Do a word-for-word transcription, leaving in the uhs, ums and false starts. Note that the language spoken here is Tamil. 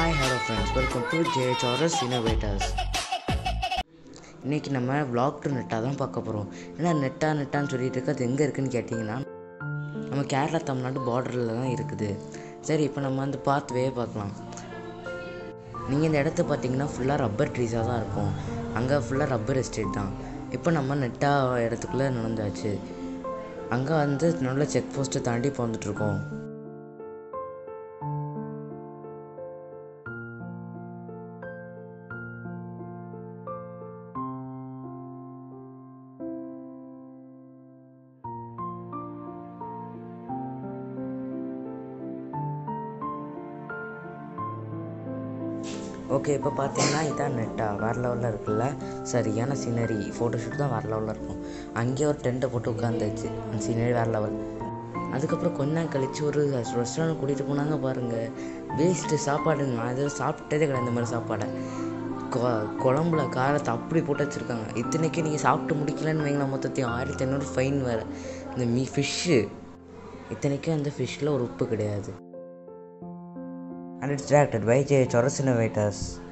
Hi, hello friends, welcome to J H R S Innovators. இன்றைக்கி நம்ம vlog to நெட்டா தான் பார்க்க போகிறோம். ஏன்னா நெட்டா நெட்டான்னு சொல்லிட்டு இருக்கு, அது எங்கே இருக்குதுன்னு கேட்டிங்கன்னா நம்ம கேரளா தமிழ்நாடு பார்டரில் தான் இருக்குது. சரி, இப்போ நம்ம அந்த பாத்வே பார்க்கலாம். நீங்கள் இந்த இடத்த பார்த்தீங்கன்னா ஃபுல்லாக ரப்பர் ட்ரீஸாக தான் இருக்கும். அங்கே ஃபுல்லாக ரப்பர் எஸ்டேட் தான். இப்போ நம்ம நெட்டா இடத்துக்குள்ளே நடந்தாச்சு. அங்கே வந்து நல்ல செக் போஸ்ட்டை தாண்டி இப்போ வந்துட்ருக்கோம். ஓகே, இப்போ பார்த்தீங்கன்னா இதான் நெட்டா வேறு லெவலில் இருக்குல்ல. சரியான சீனரி, ஃபோட்டோஷூட் தான் வேறு லெவலில் இருக்கும். அங்கேயே ஒரு டென்ட்டை போட்டு உட்காந்துச்சு. அந்த சீனரி வேறு லெவல். அதுக்கப்புறம் கொஞ்ச நாள் கழித்து ஒரு ரெஸ்டாரண்ட் கூட்டிகிட்டு போனாங்க பாருங்கள். வேஸ்ட்டு சாப்பாடு. நான் எதுவும் சாப்பிட்டதே கிடையாது இந்த மாதிரி சாப்பாடை. கொ குழம்புல காரத்தை அப்படி போட்டு வச்சுருக்காங்க. இத்தனைக்கு நீங்கள் சாப்பிட்டு முடிக்கலன்னு வைங்களா, மொத்தத்தையும் ஆயிரத்தி ஐநூறு ஃபைன் வேறு. இந்த மீ ஃபிஷ்ஷு இத்தனைக்கும் அந்த ஃபிஷ்ஷில் ஒரு உப்பு கிடையாது. And it's directed by J H R S Innovators.